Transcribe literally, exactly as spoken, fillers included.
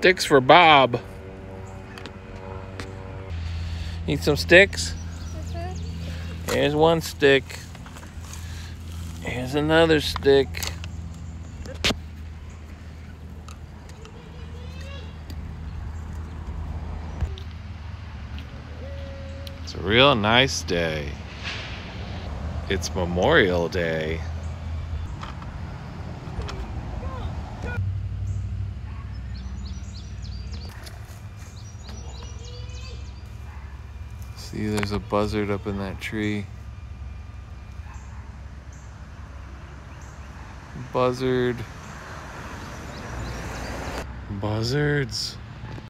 Sticks for Bob. Need some sticks? Mm-hmm. Here's one stick. Here's another stick. It's a real nice day. It's Memorial Day. See, there's a buzzard up in that tree. Buzzard. Buzzards.